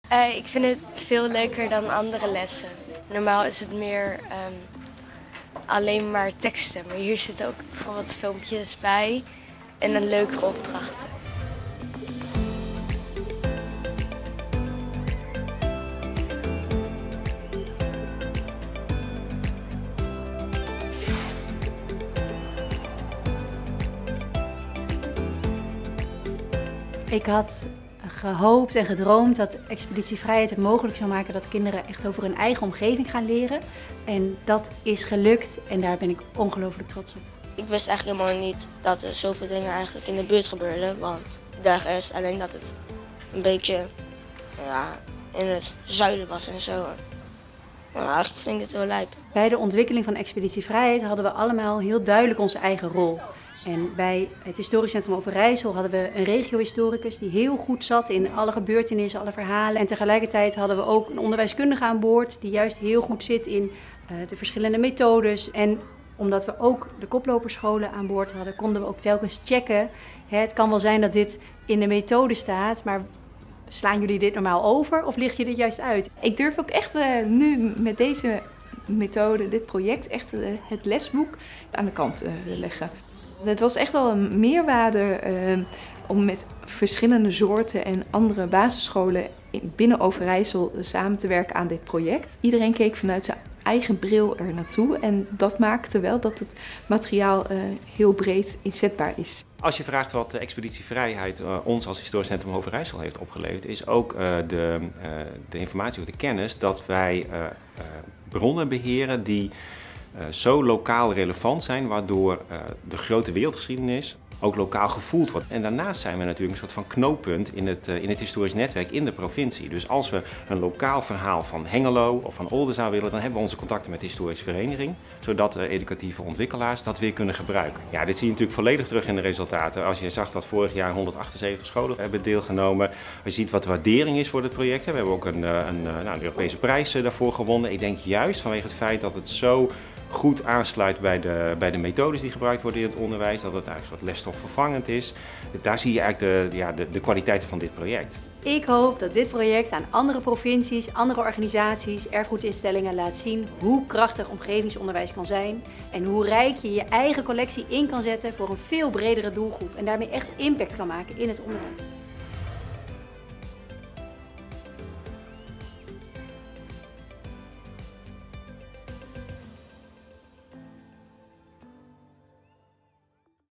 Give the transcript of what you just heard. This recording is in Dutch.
Ik vind het veel leuker dan andere lessen. Normaal is het meer alleen maar teksten, maar hier zitten ook bijvoorbeeld filmpjes bij en een leukere opdrachten. Ik had gehoopt en gedroomd dat Expeditie Vrijheid het mogelijk zou maken dat kinderen echt over hun eigen omgeving gaan leren. En dat is gelukt en daar ben ik ongelooflijk trots op. Ik wist eigenlijk helemaal niet dat er zoveel dingen eigenlijk in de buurt gebeurden. Want ik dacht eerst alleen dat het een beetje in het zuiden was en zo. Maar eigenlijk vind ik het heel lijp. Bij de ontwikkeling van Expeditie Vrijheid hadden we allemaal heel duidelijk onze eigen rol. En bij het Historisch Centrum Overijssel hadden we een regiohistoricus die heel goed zat in alle gebeurtenissen, alle verhalen. En tegelijkertijd hadden we ook een onderwijskundige aan boord die juist heel goed zit in de verschillende methodes. En omdat we ook de koploperscholen aan boord hadden, konden we ook telkens checken. Het kan wel zijn dat dit in de methode staat, maar slaan jullie dit normaal over of licht je dit juist uit? Ik durf ook echt nu met deze methode, dit project, echt het lesboek aan de kant te leggen. Het was echt wel een meerwaarde om met verschillende soorten en andere basisscholen binnen Overijssel samen te werken aan dit project. Iedereen keek vanuit zijn eigen bril er naartoe en dat maakte wel dat het materiaal heel breed inzetbaar is. Als je vraagt wat de Expeditie Vrijheid ons als Historisch Centrum Overijssel heeft opgeleverd, is ook de informatie of de kennis dat wij bronnen beheren die zo lokaal relevant zijn, waardoor de grote wereldgeschiedenis ook lokaal gevoeld wordt. En daarnaast zijn we natuurlijk een soort van knooppunt in het historisch netwerk in de provincie. Dus als we een lokaal verhaal van Hengelo of van Oldenzaal willen, dan hebben we onze contacten met de historische vereniging, zodat educatieve ontwikkelaars dat weer kunnen gebruiken. Ja, dit zie je natuurlijk volledig terug in de resultaten. Als je zag dat vorig jaar 178 scholen hebben deelgenomen, je ziet wat de waardering is voor het project. We hebben ook een Europese prijs daarvoor gewonnen. Ik denk juist vanwege het feit dat het zo goed aansluit bij de methodes die gebruikt worden in het onderwijs, dat het eigenlijk een soort lesstofvervangend is. Daar zie je eigenlijk de kwaliteiten van dit project. Ik hoop dat dit project aan andere provincies, andere organisaties, erfgoedinstellingen laat zien hoe krachtig omgevingsonderwijs kan zijn en hoe rijk je je eigen collectie in kan zetten voor een veel bredere doelgroep en daarmee echt impact kan maken in het onderwijs.